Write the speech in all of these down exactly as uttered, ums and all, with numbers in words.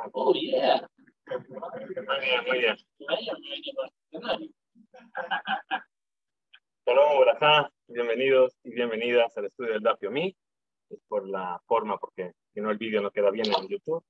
Oh, yeah. Muy bien, muy bien. Shalom, Borajá, bienvenidos y bienvenidas al estudio del Daf Yomi. Es por la forma, porque si no el vídeo no queda bien en YouTube.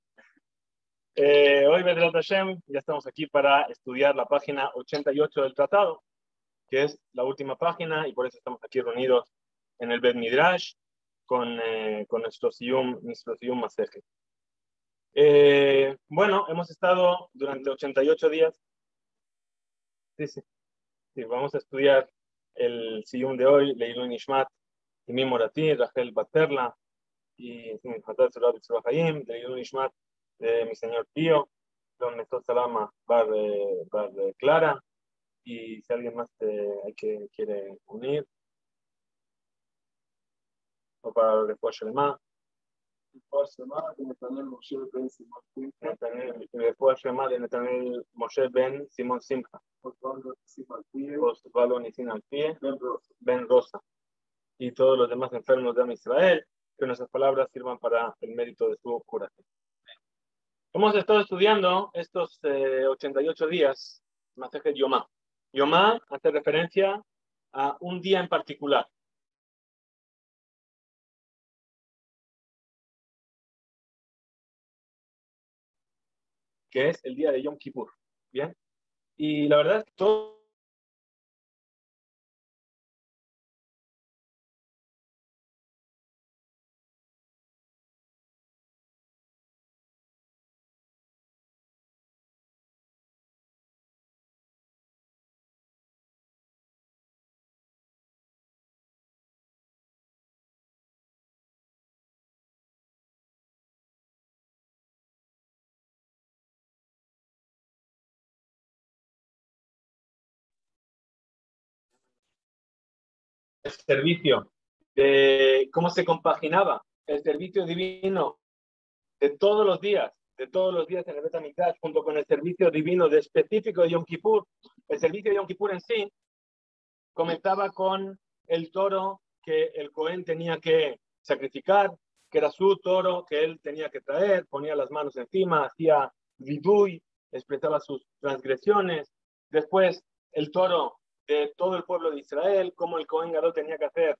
Eh, hoy, Bedrat Hashem, ya estamos aquí para estudiar la página ochenta y ocho del tratado, que es la última página, y por eso estamos aquí reunidos en el Bet Midrash con, eh, con nuestro Siyum, nuestro Siyum Maseje. Eh, bueno, hemos estado durante ochenta y ocho días. Sí, sí, sí, vamos a estudiar el Siyum de hoy, Leilun Nishmat, Imi Morati, Rachel Baterla, y Hatat Surat Tzvahayim, Leilun Nishmat, de mi señor Pío, Don Mesot Salama, Bar, eh, Bar eh, Clara, y si alguien más eh, hay que quiere unir, o para el Refuah Shlema. Refuah Shlema de Netanel Moshe Ben Simon Simcha. Refuah Shlema de Netanel Moshe Ben Simon Simcha. Osvaldo Nisin Alpie, Ben Rosa. Y todos los demás enfermos de Am Israel, que nuestras palabras sirvan para el mérito de su curación. Hemos estado estudiando estos eh, ochenta y ocho días, Masejet Yomá. Yomá hace referencia a un día en particular. Que es el día de Yom Kippur. ¿Bien? Y la verdad es que todo el servicio, de cómo se compaginaba el servicio divino de todos los días, de todos los días en el Bet HaMikdash, junto con el servicio divino de específico de Yom Kippur. El servicio de Yom Kippur en sí comenzaba con el toro que el Cohen tenía que sacrificar, que era su toro que él tenía que traer, ponía las manos encima, hacía vidui, expresaba sus transgresiones. Después el toro de todo el pueblo de Israel, cómo el Cohen Gadol tenía que hacer,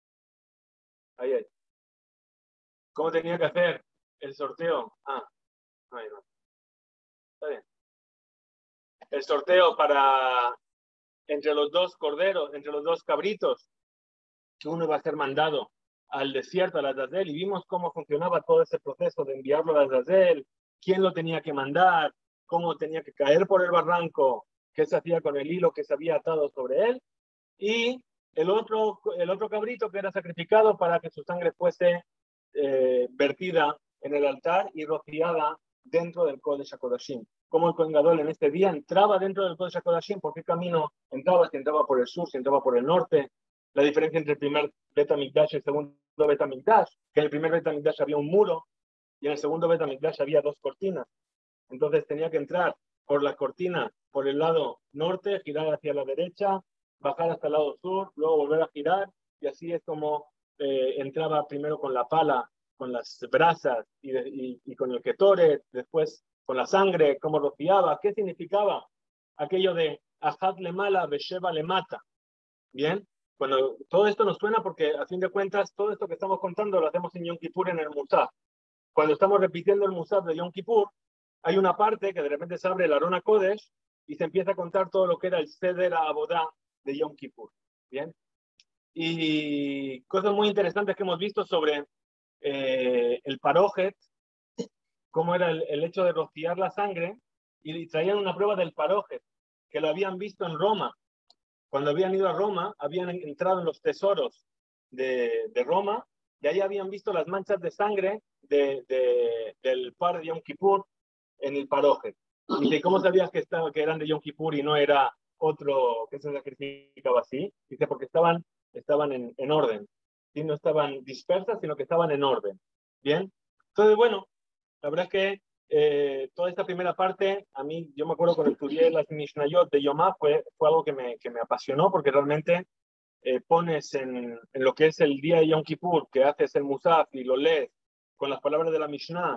ahí, ahí, cómo tenía que hacer el sorteo, ah, ahí no, está bien, el sorteo para entre los dos corderos, entre los dos cabritos, que uno iba a ser mandado al desierto, a la Azazel, y vimos cómo funcionaba todo ese proceso de enviarlo a la Azazel, quién lo tenía que mandar, cómo tenía que caer por el barranco, qué se hacía con el hilo que se había atado sobre él, y el otro, el otro cabrito que era sacrificado para que su sangre fuese eh, vertida en el altar y rociada dentro del Kodesh HaKodashim. Como el Kohen Gadol en este día entraba dentro del Kodesh HaKodashim, ¿por qué camino entraba? Si entraba por el sur, si entraba por el norte. La diferencia entre el primer Bet HaMikdash y el segundo Bet HaMikdash, que en el primer Bet HaMikdash había un muro y en el segundo Bet HaMikdash había dos cortinas. Entonces tenía que entrar por la cortina por el lado norte, girar hacia la derecha, bajar hasta el lado sur, luego volver a girar, y así es como eh, entraba primero con la pala, con las brasas y, de, y, y con el ketore, después con la sangre, cómo rociaba, qué significaba aquello de Ahad le mala, Besheva le mata. Bien, bueno, todo esto nos suena porque a fin de cuentas todo esto que estamos contando lo hacemos en Yom Kippur en el Musaf. Cuando estamos repitiendo el Musaf de Yom Kippur, hay una parte que de repente se abre el Aron HaKodesh y se empieza a contar todo lo que era el Seder Abodá de Yom Kippur. Bien, y cosas muy interesantes que hemos visto sobre eh, el Parojet, cómo era el, el hecho de rociar la sangre, y traían una prueba del Parojet, que lo habían visto en Roma. Cuando habían ido a Roma, habían entrado en los tesoros de, de Roma, y ahí habían visto las manchas de sangre de, de, del par de Yom Kippur en el Parojet. Y de cómo sabías que, estaba, que eran de Yom Kippur y no era otro que se sacrificaba así. Dice, porque estaban, estaban en, en orden. ¿Sí? No estaban dispersas, sino que estaban en orden. Bien. Entonces, bueno, la verdad es que eh, toda esta primera parte, a mí, yo me acuerdo cuando estudié las Mishnayot de Yomá, fue, fue algo que me, que me apasionó, porque realmente eh, pones en, en lo que es el día de Yom Kippur, que haces el Musaf y lo lees con las palabras de la Mishnah,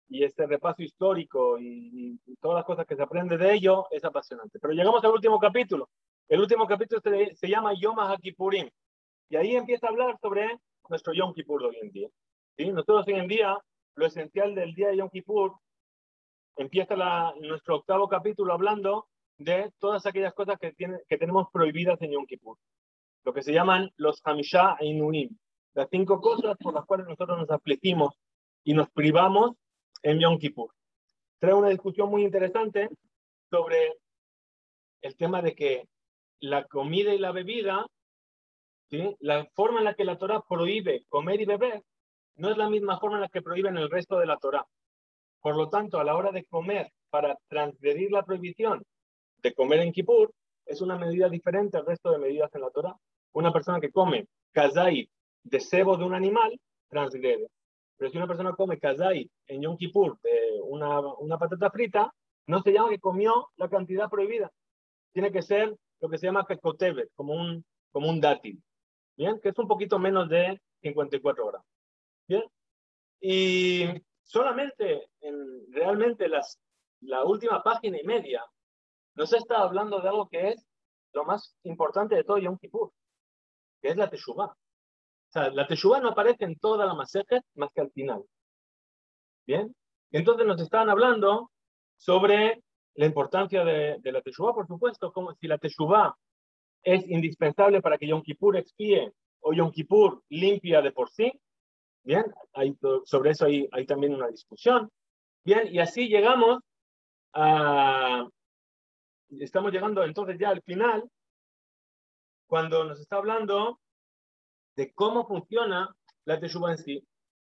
y este repaso histórico y, y todas las cosas que se aprende de ello es apasionante. Pero llegamos al último capítulo. El último capítulo se, se llama Yom HaKippurim. Y ahí empieza a hablar sobre nuestro Yom Kippur de hoy en día. ¿Sí? Nosotros hoy en día, lo esencial del día de Yom Kippur, empieza la, nuestro octavo capítulo hablando de todas aquellas cosas que, tiene, que tenemos prohibidas en Yom Kippur. Lo que se llaman los Hamishá Einuim. Las cinco cosas por las cuales nosotros nos afligimos y nos privamos en Yom Kippur. Trae una discusión muy interesante sobre el tema de que la comida y la bebida, ¿sí? La forma en la que la Torá prohíbe comer y beber no es la misma forma en la que prohíben el resto de la Torá. Por lo tanto, a la hora de comer para transgredir la prohibición de comer en Kippur, es una medida diferente al resto de medidas en la Torá. Una persona que come kazait de sebo de un animal, transgrede. Pero si una persona come kazait en Yom Kippur de una, una patata frita, no se llama que comió la cantidad prohibida. Tiene que ser lo que se llama kekotebet, como un, como un dátil. ¿Bien? Que es un poquito menos de cincuenta y cuatro gramos. ¿Bien? Y solamente en realmente las, la última página y media nos está hablando de algo que es lo más importante de todo Yom Kippur, que es la Teshuvah. O sea, la Teshuvah no aparece en toda la Masejet más que al final. ¿Bien? Entonces nos estaban hablando sobre la importancia de, de la Teshuvah, por supuesto, como si la Teshuvah es indispensable para que Yom Kippur expíe o Yom Kippur limpia de por sí. Bien, hay, sobre eso hay, hay también una discusión. Bien, y así llegamos a... Estamos llegando entonces ya al final, cuando nos está hablando de cómo funciona la Teshuvah en sí.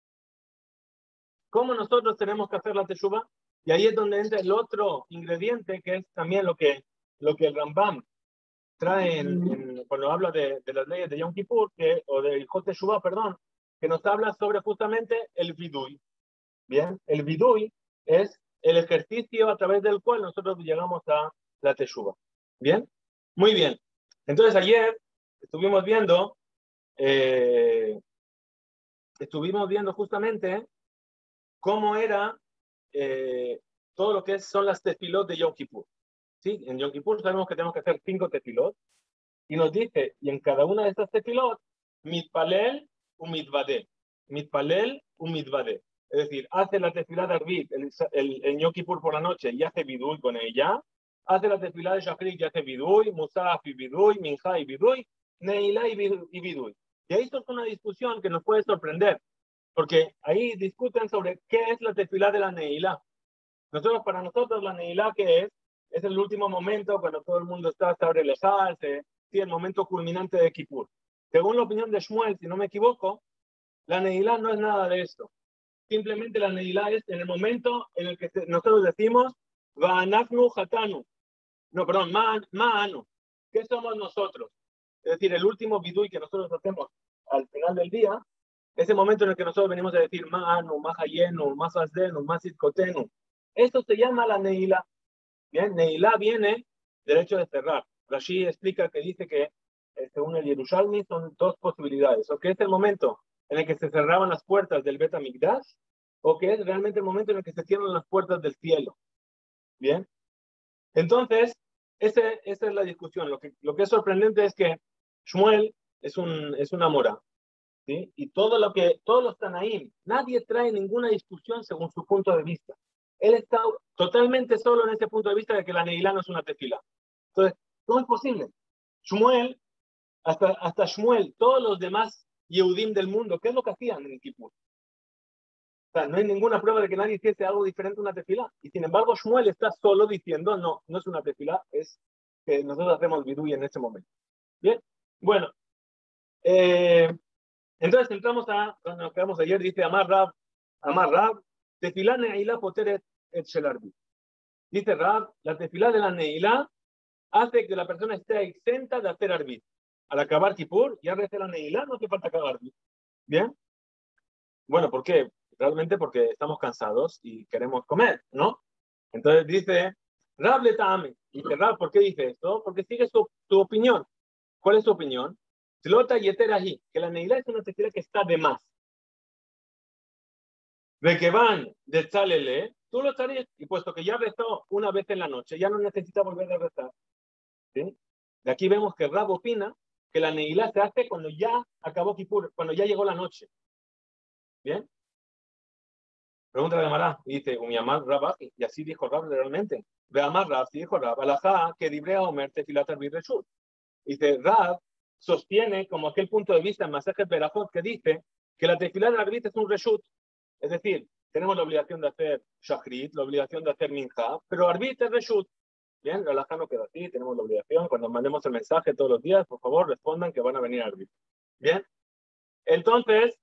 Cómo nosotros tenemos que hacer la Teshuvah. Y ahí es donde entra el otro ingrediente, que es también lo que, lo que el Rambam trae en, en, cuando habla de, de las leyes de Yom Kippur, que, o de Hot Teshuvah, perdón, que nos habla sobre justamente el Vidui. Bien, el Vidui es el ejercicio a través del cual nosotros llegamos a la Teshuvah. Bien, muy bien. Entonces ayer estuvimos viendo, eh, estuvimos viendo justamente cómo era eh, todo lo que es, son las tefilot de Yom Kippur. ¿Sí? En Yom Kippur sabemos que tenemos que hacer cinco tefilot y nos dice, y en cada una de estas tefilot, mitpalel u mitvade. Mitpalel u mitvade. Es decir, hace la tefilá de Arbit, el, el, el Yom Kippur por la noche y hace bidui con ella. Hace la tefilá de Shachrit y hace bidui, Musaf y bidui, Minja y bidui, Neilá y bidui. Y ahí es una discusión que nos puede sorprender, porque ahí discuten sobre qué es la tefilá de la Neilá. Nosotros, para nosotros, la Neilá, ¿qué es? Es el último momento cuando todo el mundo está sobre el ejalse, sí, el momento culminante de Kippur. Según la opinión de Shmuel, si no me equivoco, la Neilá no es nada de esto. Simplemente la Neilá es en el momento en el que nosotros decimos Va'anachnu hatanu. No, perdón, Ma'anu. ¿Qué somos nosotros? Es decir, el último bidui que nosotros hacemos al final del día, ese momento en el que nosotros venimos a decir Ma'anu, Mahayenu, Masasdenu, Masitkotenu. Esto se llama la Neilá. Bien, Neilá viene del hecho de cerrar. Rashi explica que dice que, eh, según el Yerushalmi, son dos posibilidades. O que es el momento en el que se cerraban las puertas del Bet HaMikdash, o que es realmente el momento en el que se cierran las puertas del cielo. Bien. Entonces, ese, esa es la discusión. Lo que, lo que es sorprendente es que Shmuel es, un, es una mora. ¿Sí? Y todo lo que, todos los Tanaim, nadie trae ninguna discusión según su punto de vista. Él está totalmente solo en ese punto de vista de que la Neilá no es una tefila. Entonces, ¿cómo es posible? Shmuel, hasta, hasta Shmuel, todos los demás Yehudim del mundo, ¿qué es lo que hacían en el Kippur? O sea, no hay ninguna prueba de que nadie hiciese algo diferente a una tefila. Y sin embargo, Shmuel está solo diciendo, no, no es una tefila, es que nosotros hacemos vidui en ese momento. Bien, bueno. Eh, entonces entramos a, cuando nos quedamos ayer, dice Amar Rab, Amar Rab, tefilá neilá poteret et shel arbit. Dice Rab, la tefilá de la neilá hace que la persona esté exenta de hacer arbit. Al acabar Kippur, ya reza la neilá, no hace falta acabar arbit. ¿Bien? Bueno, ¿por qué? Realmente porque estamos cansados y queremos comer, ¿no? Entonces dice, Rab le tame. Dice Rab, ¿por qué dice esto? Porque sigue su, su opinión. ¿Cuál es su opinión? Tlota yeterahi, que la neilá es una tefilá que está de más. de que van de Tzalele, tú lo estarías, y puesto que ya rezó una vez en la noche, ya no necesita volver a rezar. ¿Sí? De aquí vemos que Rab opina que la Neilá se hace cuando ya acabó Kippur, cuando ya llegó la noche. ¿Bien? Pregunta la Gemara, y dice, Umiamar Rab, y así dijo Rab realmente. Veamar Rab, sí dijo Rab, alajá, que dibrea Omer tefilat arbit reshut. Dice, Rab sostiene como aquel punto de vista en Masejet Berajot que dice que la tefilat arbit es un reshut. Es decir, tenemos la obligación de hacer shachrit, la obligación de hacer minja, pero arbit es reshut. Bien, la alajá no queda así, tenemos la obligación. Cuando mandemos el mensaje todos los días, por favor, respondan que van a venir arbit. Bien, entonces,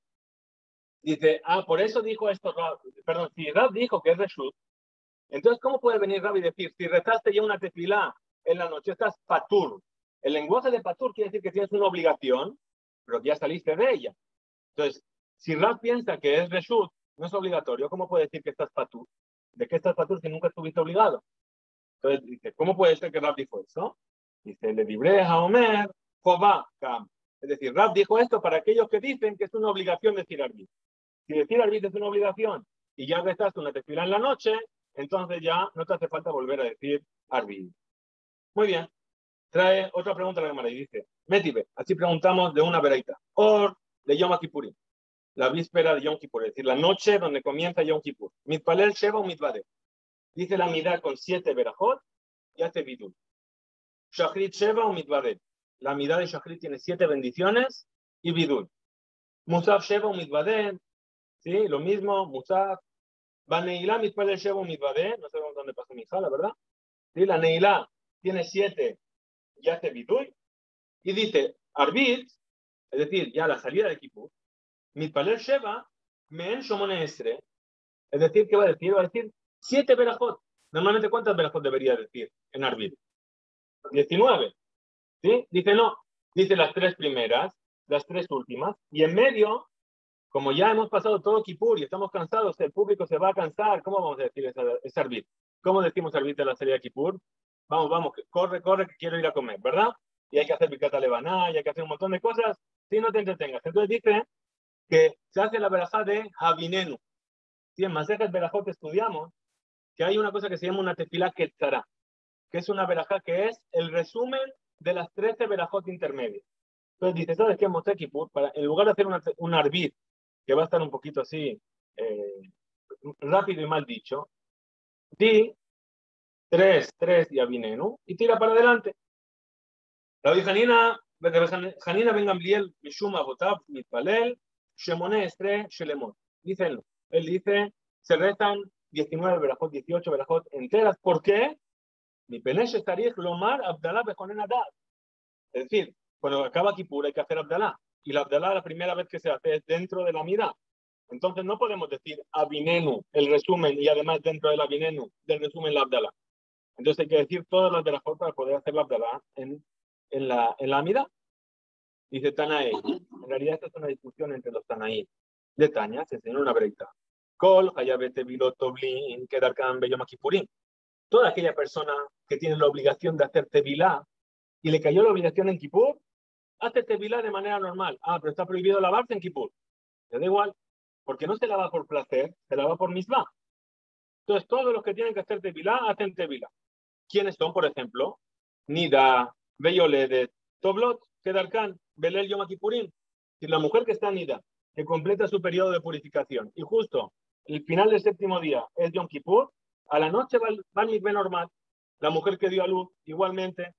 dice, ah, por eso dijo esto Rab. Perdón, si Rab dijo que es reshut, entonces, ¿cómo puede venir Rab y decir, si rezaste ya una tefilá en la noche, estás patur? El lenguaje de patur quiere decir que tienes una obligación, pero que ya saliste de ella. Entonces, si Rab piensa que es reshut, no es obligatorio, ¿cómo puede decir que estás patur? ¿De qué estás patur si nunca estuviste obligado? Entonces, dice, ¿cómo puede ser que Rab dijo eso? Dice, le libré a Omer, Jobá, Kam. Es decir, Rab dijo esto para aquellos que dicen que es una obligación decir arbit. Si decir arbit es una obligación y ya rezaste una tefilá en la noche, entonces ya no te hace falta volver a decir arbit. Muy bien. Trae otra pregunta a la Gemara y dice, Métibe, así preguntamos de una veraita. Or de Yom Kippurim, la víspera de Yom Kippur, es decir, la noche donde comienza Yom Kippur. Mitpalel Sheva o Mitvade. Dice la Midá con siete verajot y hace bidul. Shachrit Sheva o Mitvade. La Midá de Shachrit tiene siete bendiciones y bidul. Musaf Sheva o Mitvade. Sí, lo mismo, Musaf. Va Neilá, Mitpalel Sheva o Mitvade. No sabemos dónde pasó mi hija, la verdad. Sí, la Neilá tiene siete y hace bidul. Y dice, Arbit, es decir, ya la salida de Kippur, Mitpalel Sheva, Men Shomone Esre. Es decir, ¿qué va a decir? Va a decir siete verajot. Normalmente, ¿cuántas verajot debería decir en Arbit? diecinueve. ¿Sí? Dice no. Dice las tres primeras, las tres últimas. Y en medio, como ya hemos pasado todo Kippur y estamos cansados, el público se va a cansar. ¿Cómo vamos a decir esa, esa Arbit? ¿Cómo decimos Arbit a la salida de Kippur? Vamos, vamos, corre, corre, que quiero ir a comer, ¿verdad? Y hay que hacer picata levaná, y hay que hacer un montón de cosas. Si no te entretengas. Entonces dice que se hace la verajá de Havinenu. Si en Masejet Berajot estudiamos que hay una cosa que se llama una tefilá ketzará, que es una verajá que es el resumen de las trece verajot intermedias. Entonces dice, ¿sabes qué? Moshe Kippur, para, en lugar de hacer una, un arbit, que va a estar un poquito así, eh, rápido y mal dicho, di tres, tres y Avinenu, y tira para adelante. Rabbi Hanina, Hanina ben Gamliel, Mishum Abotab, Mitpalel, Shemone Estre, Shelemot. Dice él, él dice, se rezan diecinueve verajot, dieciocho verajot enteras. ¿Por qué? Mi penesh estarij lomar Abdalá bejonen adad. Es decir, cuando acaba Kippur hay que hacer Abdalá. Y la Abdalá la primera vez que se hace es dentro de la Midá. Entonces no podemos decir Avinenu, el resumen, y además dentro del Avinenu, del resumen la Abdalá. Entonces hay que decir todas las verajot para poder hacer la Abdalá en, en la, en la Midá. Dice Tanaí. En realidad esta es una discusión entre los Tanaí. De Taña se enseñó una breita. Kol, Hayabete, Bilot, Toblin, Kedarkan, Beyom Kippurim. Toda aquella persona que tiene la obligación de hacer tevilá y le cayó la obligación en Kippur, hace tevilá de manera normal. Ah, pero está prohibido lavarse en Kippur. Le da igual, porque no se lava por placer, se lava por misma. Entonces, todos los que tienen que hacer tevilá, hacen tevilá. ¿Quiénes son, por ejemplo? Nida, Beyoledet, Toblot, Kedarkan, Belel Yom Kippurim. Si la mujer que está nida, que completa su periodo de purificación, y justo el final del séptimo día es Yom Kippur, a la noche va, va al mikvé normal. La mujer que dio a luz, igualmente,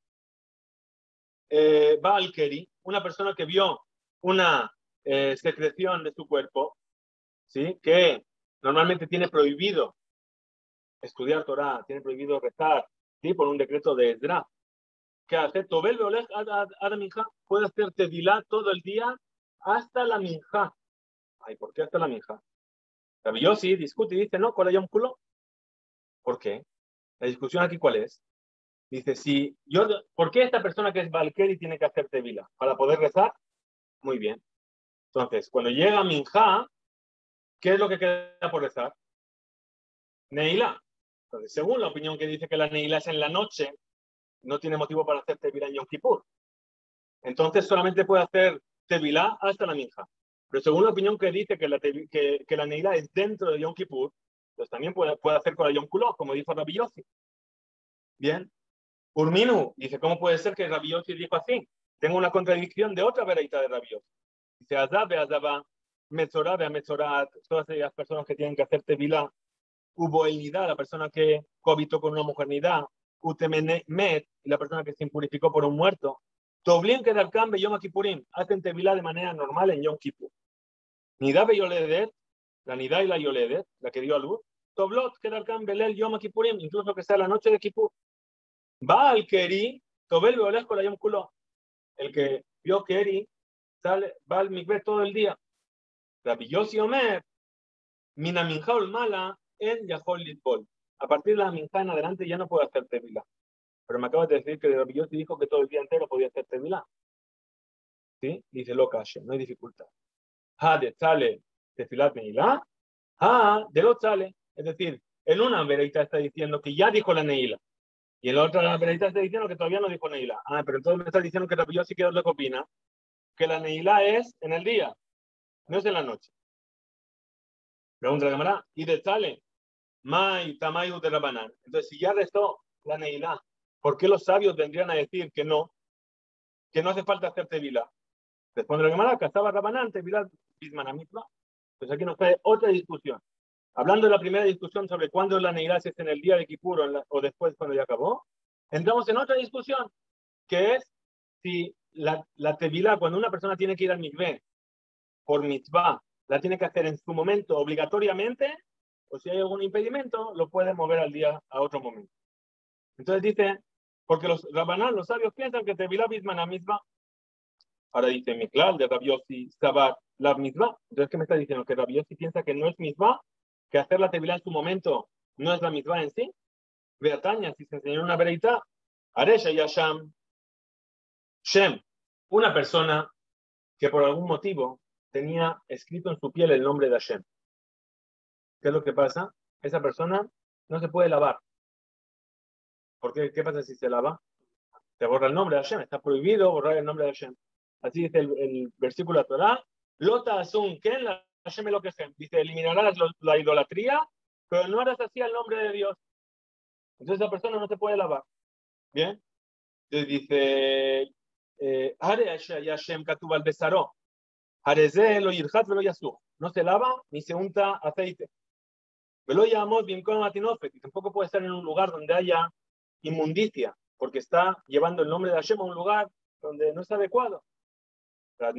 eh, va al keri, una persona que vio una eh, secreción de su cuerpo, ¿sí? Que normalmente tiene prohibido estudiar Torah, tiene prohibido rezar, ¿sí? Por un decreto de Esdra, que hace Tobel Beolej a la minja, puede hacer tefilá todo el día hasta la minja. Ay, ¿por qué hasta la minja? Rabbi Yossi discute y dice, no, ¿cuál hay un culo? ¿Por qué? La discusión aquí, ¿cuál es? Dice, si yo, ¿por qué esta persona que es Balkeri tiene que hacer tevila? ¿Para poder rezar? Muy bien. Entonces, cuando llega Minja, ¿qué es lo que queda por rezar? Neila. Entonces, según la opinión que dice que la Neila es en la noche, no tiene motivo para hacer tevila en Yom Kippur. Entonces, solamente puede hacer tevila hasta la Minja. Pero según la opinión que dice que la, que, que la Neilá es dentro de Yom Kippur, pues también puede, puede hacer con la Yom Kulot, como dijo Rabbi Yossi. Bien. Urminu dice, ¿cómo puede ser que Rabbi Yossi dijo así? Tengo una contradicción de otra vereita de Rabbi Yossi. Dice, Azabe, Azaba, Metzorá, Bea Metzorá, todas aquellas personas que tienen que hacer tevilá, hubo elnidad, la persona que cohabitó con una mujer, utemenet, y la persona que se impurificó por un muerto. Toblin que dar cambe Yom Kippurim, hacen tevilá de manera normal en Yom Kippur. Nidá be Yoledet, la Nidá y la Yoledet, la que dio a luz. Toblot que dar cambe Lel Yom Kippurim, incluso que sea la noche de Kippur. Va al Keri, Tobel Beolej con la Yom Kulot. El que vio Keri sale, va al mikveh todo el día. Rabbi Yossi Omer, Mina Minja Mala en Yahol Litbol. A partir de la Minja en adelante ya no puede hacer tevilá. Pero me acabas de decir que Rabbi Yossi dijo que todo el día entero podía hacer tevilá. ¿Sí? Dice lo calle, no hay dificultad. Ha de sale tefilat neilá, ha de lo sale. Es decir, en una vereita está diciendo que ya dijo la neila. Y en la otra vereita está diciendo que todavía no dijo neila. Ah, pero entonces me está diciendo que Rabbi Yossi, ¿qué es lo que opina? Que la neila es en el día, no es en la noche. Pregunta la cámara, y de sale, Mai Tamayu de Rabanán. Entonces, si ya restó la neila, ¿por qué los sabios vendrían a decir que no? Que no hace falta hacer tevilá. Responde la cámara, Cazaba Rabanán, tevilá, Bismana misma. Pues aquí nos trae otra discusión. Hablando de la primera discusión sobre cuándo la neilá es en el día de Kippur o, la, o después cuando ya acabó, entramos en otra discusión, que es si la, la tevilá, cuando una persona tiene que ir al mikveh por mitzvah, la tiene que hacer en su momento obligatoriamente, o si hay algún impedimento, lo puede mover al día a otro momento. Entonces dice, porque los rabanán, los sabios, piensan que tevilá bismana misma. Ahora dice, Miklal de Rabbi Yossi Sabat la misma. Entonces, ¿qué me está diciendo? Que Rabbi Yossi piensa que no es misma, que hacer la tevilá en su momento no es la misma en sí. Beataña, si se enseñó una vereita, Aresha Yasham Shem, una persona que por algún motivo tenía escrito en su piel el nombre de Hashem. ¿Qué es lo que pasa? Esa persona no se puede lavar. ¿Por qué? ¿Qué pasa si se lava? Se borra el nombre de Hashem. Está prohibido borrar el nombre de Hashem. Así dice el, el versículo de Torah. Lota asun ken la Hashem lo que Hashem. Dice, eliminarás la idolatría, pero no harás así al nombre de Dios. Entonces esa persona no se puede lavar. ¿Bien? Entonces dice, Hare Hashem katuv al besaró. Hareze lo yirhat velo yasur. No se lava ni se unta aceite. Velo llamamos bien con matinofet. Y tampoco puede estar en un lugar donde haya inmundicia, porque está llevando el nombre de Hashem a un lugar donde no es adecuado. Pero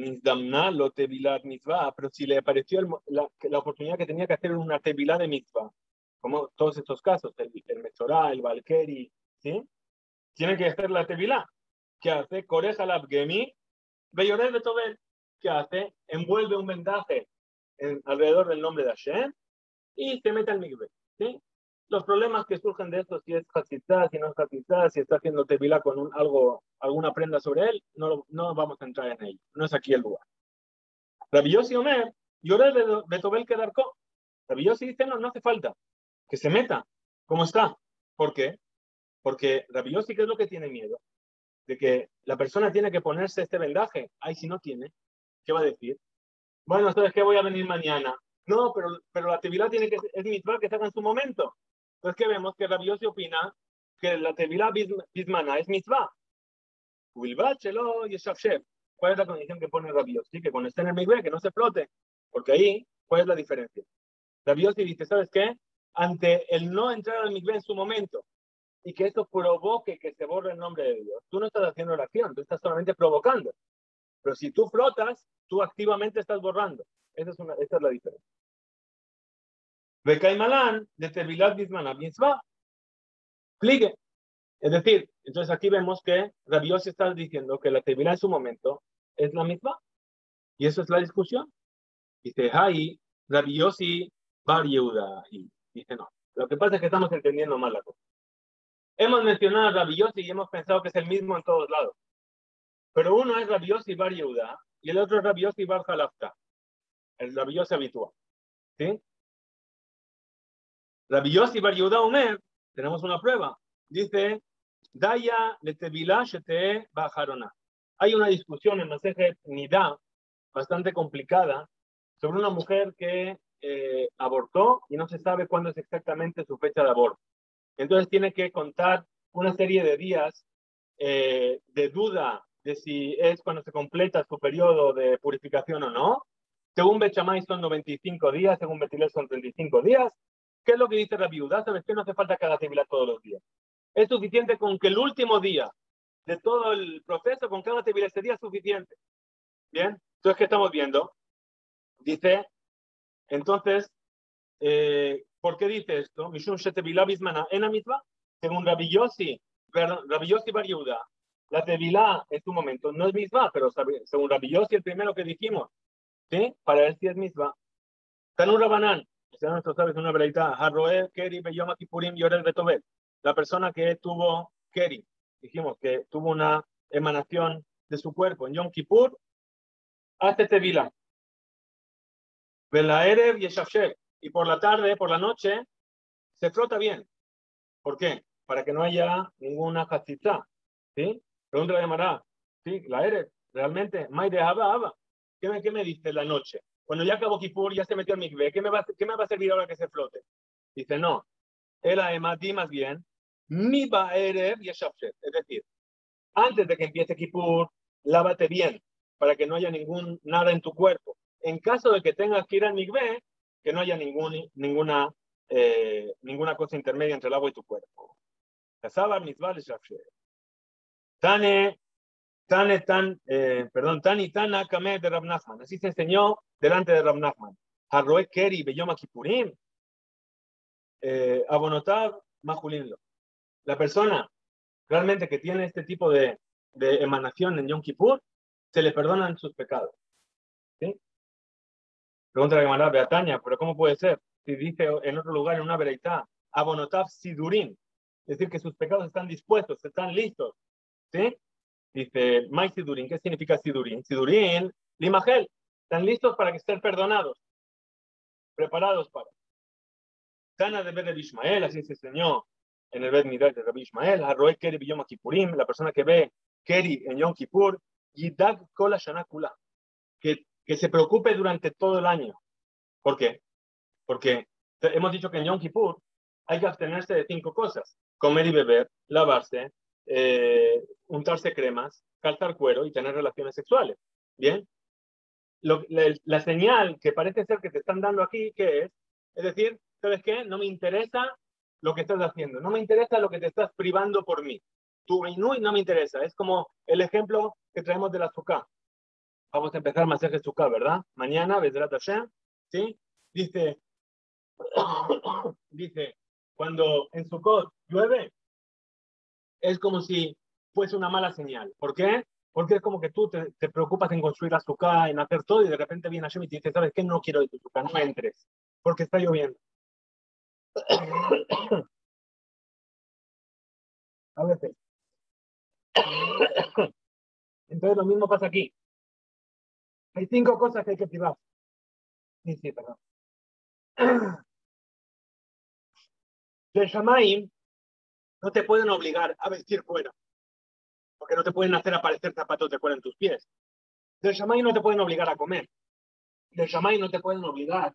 si le apareció el, la, la oportunidad que tenía que hacer una tevilá de mitzvah, como todos estos casos, el, el Metzorá, el Valkeri, ¿sí? Tienen que hacer la tevilá. ¿Qué hace? Coreja la abgemi, veyorel de tobel. ¿Qué hace? Envuelve un vendaje en, alrededor del nombre de Hashem y se mete al mikveh, ¿sí? Los problemas que surgen de esto, si es hatzitá, si no es hatzitá, si está haciendo tevilá con un, algo, alguna prenda sobre él, no, no vamos a entrar en ello. No es aquí el lugar. Rabbi Yossi Omer, lloré de Betobel que darcó. Rabbi Yossi dice, no, no hace falta que se meta. ¿Cómo está? ¿Por qué? Porque Rabbi Yossi, ¿qué es lo que tiene miedo? De que la persona tiene que ponerse este vendaje. Ay, si no tiene, ¿qué va a decir? Bueno, ¿sabes qué? Voy a venir mañana. No, pero, pero la tevilá tiene que es mitzvah que se haga en su momento. Entonces, ¿qué vemos? Que Rabbi Yossi opina que la tevilá bismana es mitzvah. ¿Cuál es la condición que pone Rabbi Yossi? Que cuando esté en el mikveh, que no se flote. Porque ahí, ¿cuál es la diferencia? Rabbi Yossi dice, ¿sabes qué? Ante el no entrar al mikveh en su momento y que esto provoque que se borre el nombre de Dios, tú no estás haciendo oración, tú estás solamente provocando. Pero si tú flotas, tú activamente estás borrando. Esa es, una, esa es la diferencia. Bekaimalán de Tevilat Bismana Mitzvah. Pligue. Es decir, entonces aquí vemos que Rabbi Yossi está diciendo que la Tevilá en su momento es la misma. Y eso es la discusión. Dice, Hay, Rabbi Yossi Bar Yehuda. Y dice, no. Lo que pasa es que estamos entendiendo mal la cosa. Hemos mencionado a Rabbi Yossi y hemos pensado que es el mismo en todos lados. Pero uno es Rabbi Yossi Bar Yehuda y el otro es Rabbi Yossi Bar Halafta. El Rabbi Yossi habitual. ¿Sí? Rabbi Yossi Bar Yehuda Omer, tenemos una prueba. Dice, Daya le tevilá shete bajarona. Hay una discusión en Masejet Nidá bastante complicada sobre una mujer que eh, abortó y no se sabe cuándo es exactamente su fecha de aborto. Entonces tiene que contar una serie de días eh, de duda de si es cuando se completa su periodo de purificación o no. Según Bet Shammai son noventa y cinco días, según Bet Hillel son treinta y cinco días. ¿Qué es lo que dice la viuda? ¿Sabes qué? No hace falta que haga tevilá todos los días. Es suficiente con que el último día de todo el proceso, con que haga tevilá ese día es suficiente. Bien, entonces, ¿qué estamos viendo? Dice, entonces, eh, ¿por qué dice esto? Mishum shetevilá bismana ena mitzvah. Según Rabbi Yossi, Rabbi Yossi Bar Yehuda, la tevilá en su momento no es misma, pero según Rabbi Yossi, el primero que dijimos, ¿sí? Para él sí es misma. Tanur Rabanán, si nuestro sabes una verdad, Harroe, Keri, Beyoma Kipurim, Yorel Betobel. La persona que tuvo Keri, dijimos que tuvo una emanación de su cuerpo en Yom Kippur, hace tevilá. Velaerev y Eshafsher. Y por la tarde, por la noche, se frota bien. ¿Por qué? Para que no haya ninguna castidad. ¿Sí? Pregunta la llamará. ¿Sí? La eres. Realmente. May de Abba, Abba. ¿Qué me, ¿Qué me dice la noche? Cuando ya acabó Kippur, ya se metió en mikveh. ¿Qué me va, qué me va a servir ahora que se flote? Dice, no. El además, di más bien. Mi Baerev y Eshafsher. Es decir, antes de que empiece Kippur, lávate bien para que no haya ningún nada en tu cuerpo. En caso de que tengas que ir al mikveh, que no haya ningún, ninguna, eh, ninguna cosa intermedia entre el agua y tu cuerpo. Tane, Tane, tan, eh, perdón, Tani, Tana, Kame de Rab Nachman. Así se enseñó delante de Rab Nachman. Harroe Keri, Beyoma Kippurim, eh, Abonotav, Majulinlo. La persona realmente que tiene este tipo de, de emanación en Yom Kippur, se le perdonan sus pecados. ¿Sí? Pregunta la Gemara, Beataña, pero ¿cómo puede ser? Si dice en otro lugar, en una vereitá, Abonotav Sidurim, es decir, que sus pecados están dispuestos, están listos. ¿Sí? Dice, Mai Sidurim, ¿qué significa Sidurim? Sidurim, Limagel, están listos para que estén perdonados, preparados para. Tana de Bet Ishmael, así se enseñó en el Bet Midrash de Rabbi Ishmael, Harroe Keri Biyom Kippurim, la persona que ve Keri en Yom Kippur, Yidag Kola Shana Kula, que, que se preocupe durante todo el año. ¿Por qué? Porque hemos dicho que en Yom Kippur hay que abstenerse de cinco cosas: comer y beber, lavarse, eh, untarse cremas, calzar cuero y tener relaciones sexuales. ¿Bien? Lo, la, la señal que parece ser que te están dando aquí, ¿qué es? Es decir, ¿sabes qué? No me interesa lo que estás haciendo, no me interesa lo que te estás privando por mí. Tu inui no me interesa. Es como el ejemplo que traemos de la Sukkah. Vamos a empezar Maseje Sukkah, ¿verdad? Mañana, Bezrat Hashem, ¿sí? Dice, dice, cuando en Sukkot llueve, es como si fuese una mala señal. ¿Por qué? Porque es como que tú te, te preocupas en construir la Sukkah, en hacer todo, y de repente viene Hashem y te dice, ¿sabes qué? No quiero de tu Sukkah, no entres, porque está lloviendo. A veces. Entonces lo mismo pasa aquí. Hay cinco cosas que hay que privar. Sí, sí, perdón. De Shamaim no te pueden obligar a vestir fuera, porque no te pueden hacer aparecer zapatos de fuera en tus pies. De Shamaim no te pueden obligar a comer. De Shamaim no te pueden obligar.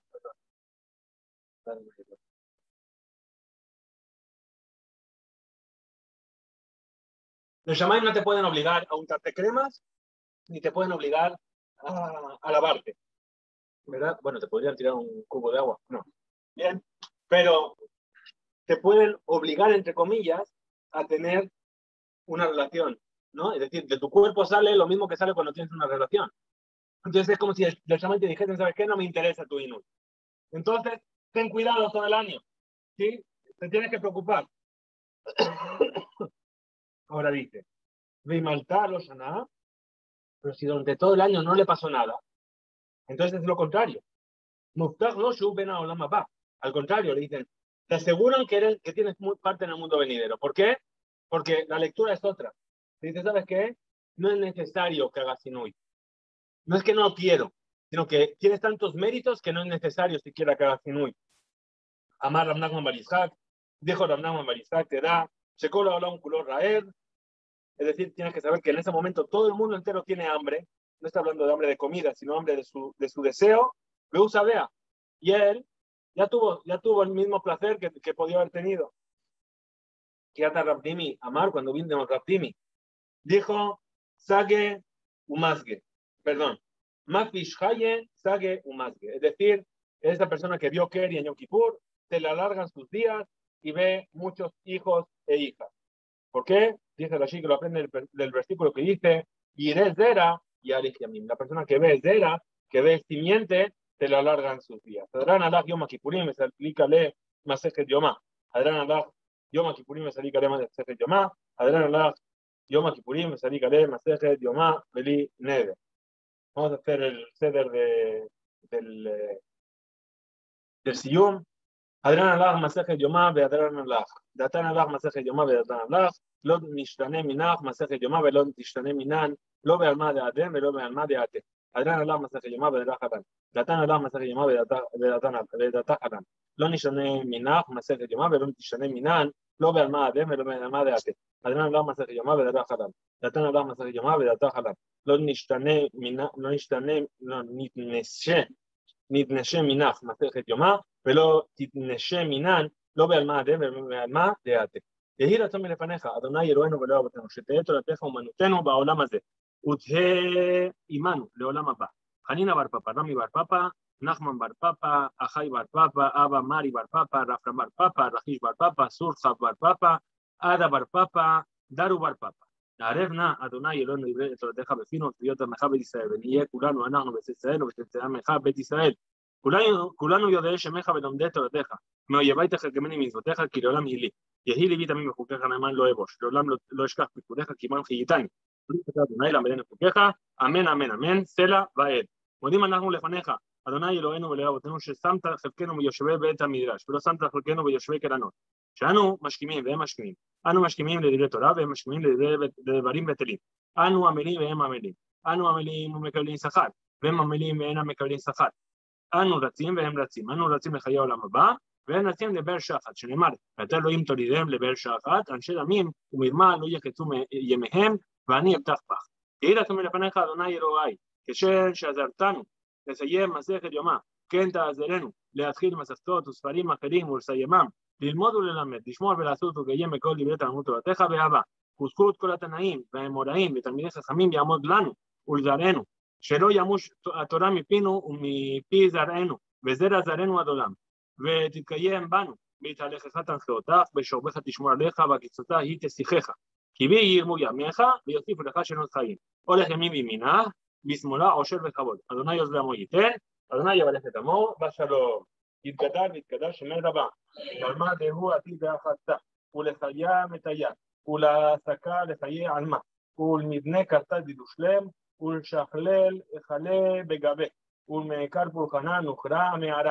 De Shamaim no te pueden obligar a untarte cremas, ni te pueden obligar a, a lavarte. ¿Verdad? Bueno, te podrían tirar un cubo de agua. No. Bien. Pero te pueden obligar, entre comillas, a tener una relación, ¿no? Es decir, de tu cuerpo sale lo mismo que sale cuando tienes una relación. Entonces es como si el, el chamán te dijese, ¿sabes qué? No me interesa tu inútil. Entonces, ten cuidado todo el año, ¿sí? Te tienes que preocupar. Ahora dice, Vimaltar o Shana, pero si durante todo el año no le pasó nada, entonces es lo contrario. Muftach no shuben a Olam Haba. Al contrario, le dicen, te aseguran que, eres, que tienes muy parte en el mundo venidero. ¿Por qué? Porque la lectura es otra. Te dice, ¿sabes qué? No es necesario que hagas sinui. No es que no quiero, sino que tienes tantos méritos que no es necesario siquiera que hagas sinui. Amar Rav Nachman bar Yitzhak, dijo Rav Nachman bar Yitzhak, te da, Shekol habla un color raer. Es decir, tienes que saber que en ese momento todo el mundo entero tiene hambre. No está hablando de hambre de comida, sino hambre de su, de su deseo. Veu Sabea. Y él ya tuvo, ya tuvo el mismo placer que, que podía haber tenido. Kiata Rabdimi, Amar, cuando vino Rabdimi, dijo, Sage Umasge, perdón, Mafish Haye, Sage Umasge. Es decir, esa persona que vio Keri en Yom Kippur, se le alargan sus días y ve muchos hijos e hijas. ¿Por qué? Dice Rashi que lo aprende del, del versículo que dice, Yireh Zera y Alijiamim. La persona que ve Zera, que ve simiente, se le alargan sus días. Adran Allah Yom Kippurim, se aplícale Masejet Yomá. Adran Allah Yom Kippurim, me salí Kalema Masejet Yomá. Adran Allah Yom Kippurim, me salí Kalema Masejet Yomá, Beli Neve. Vamos a hacer el ceder de, del, eh, del Siyum. Adran Allah Masejet Yomá, Beadran Allah. Datan Allah Masejet Yomá, Beadran Allah. לא נשתנה מנח מסכת יומא ולא תשתנה מנן, לא בעלמא דאדם ולא בעלמא דאתה. אדרן עליו מסכת יומא ודתה חלן. דתן עליו מסכת יומא ודתה חלן. לא נשתנה מנח מסכת יומא ולא תשתנה מנן, לא בעלמא דאדם ולא בעלמא דאתה. אדרן עליו מסכת יומא ודתה חלן. דתן עליו מסכת יומא ודתה חלן. לא נשתנה מנח, לא נשתנה, לא נתנשה, נתנשה מנח מסכת יומא ולא תתנשה מנן, לא בעלמא דאדם ולא בעלמא דאתה. יהי רצון מלפניך, אדוני אלוהינו ולא אבותינו, שתהא תורתך אומנותנו בעולם הזה, ותהא עמנו לעולם הבא. חנינא בר פפא, רמי בר פפא, נחמן בר פפא, אחי בר פפא, אבא מרי בר פפא, רפרם בר פפא, רכיש בר פפא, סורצב בר פפא, עדה בר פפא, דרו בר פפא. נערב נא, אדוני אלוהינו עברי את תורתך בפינו, ותביות עמך בית ישראל, ונהיה כולנו אנחנו בית ישראל, ותצא עמך בית ישראל. כולנו יודעי שמך ולומדי תורתך, מאויבי תחכמני מצוותיך, כי לעולם היא לי. יהי ליבי תמיד בחוקיך נאמן לא אבוש, לעולם לא, לא אשכח פקודיך כי עמם חייתני. אדוני למדני חוקיך, אמן אמן אמן, סלע ועד. מודים אנחנו לפניך, אדוני אלוהינו ולאבותינו, ששמת חלקנו ביושבי בית המדרש, ולא שמת חלקנו ביושבי קרנות. שאנו משכימים והם משכימים. אנו משכימים לדברי תורה והם משכימים לדברים בטלים. אנו עמלים והם עמלים. אנו עמלים ומקבלים שכר, והם עמלים ואינם מקבלים שכר. אנו רצים והם רצים. אנו רצים לחיי העולם הבא, והם רצים לבאר שחת, שנאמר, ואתה אלוהים תולידם לבאר שחת, אנשי דמים ומרמה לא יחצו ימיהם, ואני אבטח בך. תהי רצון מלפניך, אדוני אלוהי, כשם שעזרתנו לסיים מסכת יומא, כן תעזרנו להתחיל מסכתות וספרים אחרים ולסיימם, ללמוד וללמד, לשמור ולעשות ולקיים בכל דברי תלמוד תורתך באהבה, וזכות כל התנאים והאמוראים ותלמידי חכמים יעמוד לנו ולזרענו, שלא ימוש התורה מפינו ומפי זרענו, וזרע זרענו עד עולם. ותתקיים בנו, בהתהלכך תנחותך, בשורבך תשמור עליך, והקיצותה היא תשיחך. כי בי ירמו ימיך, ויוסיפו לך שנות חיים. הולך ימים וימינה, בשמאלה עושר וכבוד. אדוני יעז לעמו ייתן, אדוני יברך את עמו, בשלום. יתגדל ויתגדל שמי רבה. ועלמא דהו עתיד ואחזתה, ולחיה מטיה, ולעסקה לחיי עלמא, ולמבנה קרתה דידושלם, ולשכלל חלה בגבה, ולמעקר פולחנה נוכרה מערה.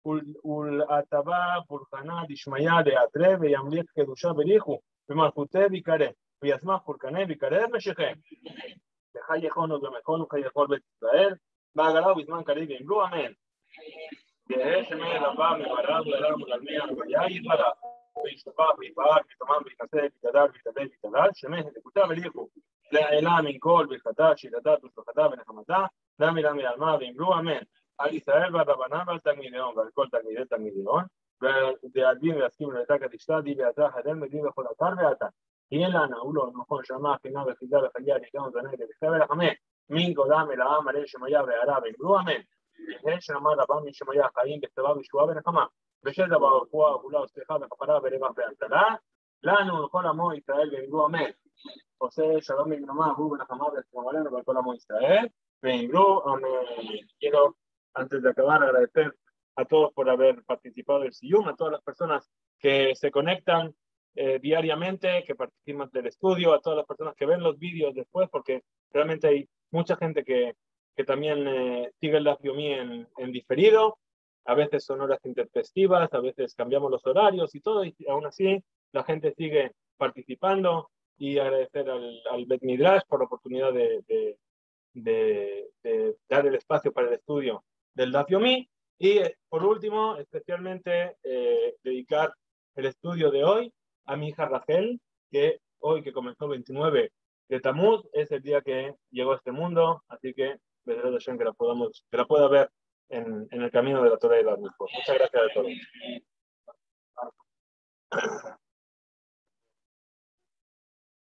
ולעטבה פולחנה דשמיא דעתרה וימליך קדושה בליכו ומלכותה ויקרא וישמח פולחנה ויקרא משכם לך יכונו במכון וכיכול בית ישראל בעגלה ובזמן קריב יאמרו אמן. יהא שמי רבה מברך ולרם ולעלמי הלוויה יתברך וישתבח ויפאר ויתומם ויכסה ויתגדל ויתעלה ויתעלל שמי דקותה וליכו לעילה מן כל ברכתה שיטתה ושלוחתה ונחמתה דמי דמי עלמה ויאמרו אמן. על ישראל ועל רבנן ועל תלמידיון ועל כל תלמידי תלמידיון ועל דין ויסכים לאתה כדשתה די ואתה חדל מדין וכל אתר ואתה יהיה לנו הוא לא נכון שמע חינה וחידה וחגיה ניגון זנגד וכתב ולחמה מן גולה מלאה מלא שמיה והעלה ואמרו אמן. יהא שנאמר רבה מן שמיה חיים בכתבה וישועה ונחמה בשל דבר רפואה וגאולה וסליחה וכפרה ורווח והצלה לנו לכל עמו ישראל ואמרו אמן. עושה שלום ונעמה הוא ונחמה ושלום עלינו ועל כל עמו ישראל ואמרו אמן. Antes de acabar, agradecer a todos por haber participado del Siyum, a todas las personas que se conectan eh, diariamente, que participan del estudio, a todas las personas que ven los vídeos después, porque realmente hay mucha gente que, que también eh, sigue el Daf Yomi en, en diferido, a veces son horas intempestivas, a veces cambiamos los horarios y todo, y aún así la gente sigue participando, y agradecer al, al Bet Midrash por la oportunidad de, de, de, de dar el espacio para el estudio del Daf Yomi, y eh, por último, especialmente eh, dedicar el estudio de hoy a mi hija Rachel, que hoy que comenzó veintinueve de Tamuz, es el día que llegó a este mundo, así que que la, podamos, que la pueda ver en, en el camino de la Torah y la Mitzvot. Muchas gracias a todos.